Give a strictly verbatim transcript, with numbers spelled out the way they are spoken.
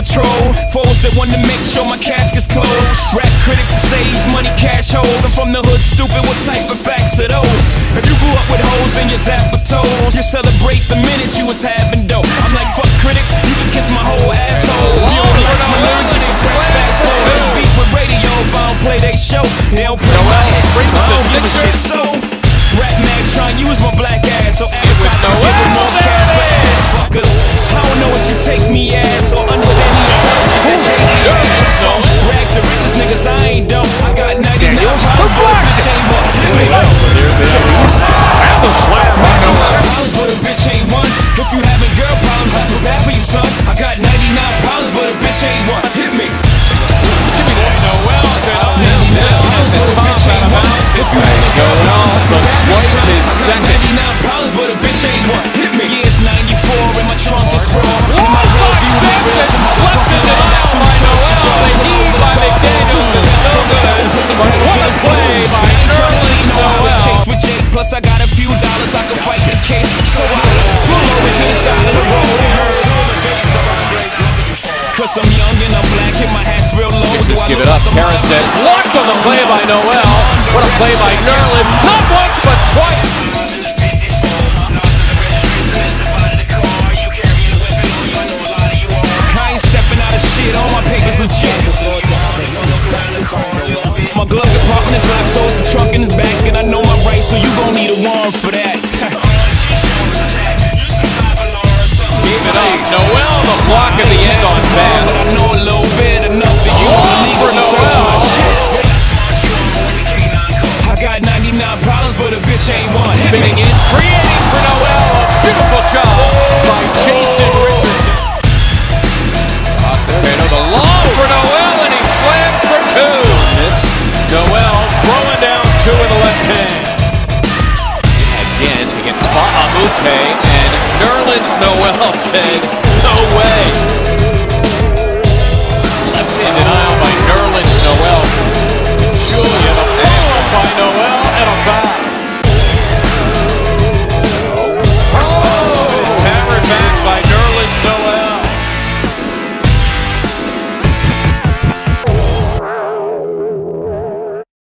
patrol. Foes that want to make sure my casket's closed. Rap critics that say he's money cash holes. I'm from the hood, stupid, what type of facts are those? If you grew up with hoes in your zap of toes, you celebrate the minute you was having dope. I'm like, fuck critics, you can kiss my whole asshole. You don't like my lyrics, you can press fast forward. Beat with radio, if I don't play they show, they don't play my head. I don't give a shit, so rap mags trying to use my black ass, so advertise to give them more cash for ass fuckers. I don't know what you take me as, or understand the intelligence that Jay-Z has. So rags the richest niggas, I ain't dumb. I got ninety-nine pounds, but a bitch ain't one. And the slam by Noel. Pounds, but a bitch ain't one. If you having girl problems, I feel bad for you, son. I got ninety-nine pounds, but a bitch ain't one. Hit me. Give me that Noel. ninety-nine pounds, but a bitch ain't one. If you having girl problems, The swipe is second. ninety-nine pounds, but a bitch ain't one. Hit me. Yeah, it's ninety-four and my trunk is raw. Walk by Simpson, left in denial by Noel. The heave by McDaniels is no good. But what a play by Nerlens Noel. Chase with Jake, plus I got a few dollars I can fight the case. So I pull over to the side of the road. Cause I'm young and I'm black and my hat's real low. Sixers give it up. Karen said, blocked on the play by Noel. What a play by Nerlens. Not once, but twice. I ain't stepping out of shit, all my papers legit. My glove compartment is locked, so it's the trunk in the back. And I know my rights, so you gon' need a warrant for that. Gave it up. Noel, the block at the end on pass. But I know a little bit enough that you Oh, leave for to search my Noel. shit. I got ninety-nine problems, but a bitch ain't one. Spinning in, creating for Noel. A beautiful job by Jason Richardson. Hot potato, the long for Noel, and he slams for two. This Noel throwing down two in the left hand. Again against Bahamute, and Nerlens Noel said, no way.